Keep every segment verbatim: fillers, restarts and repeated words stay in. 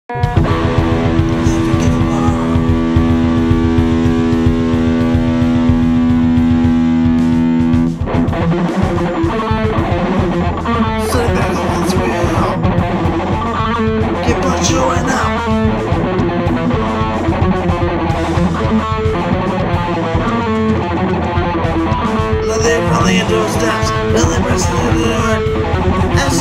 Steps, really pressing the door. As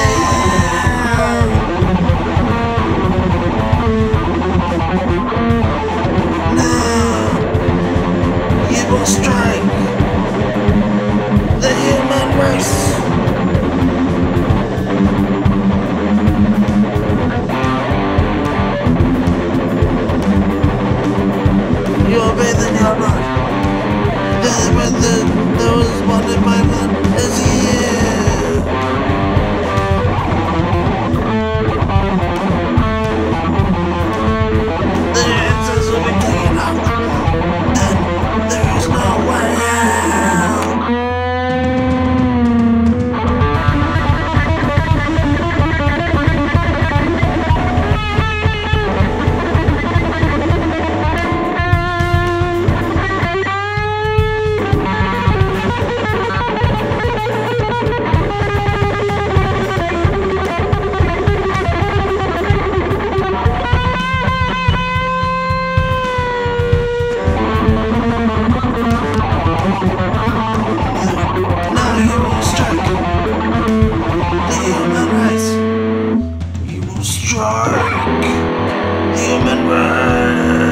now, you will strike the human race. You obey the your blood. The the there was one in my blood is you. The answers will be taken out, and there is no way out. Now you will strike the human race. You will strike the human race.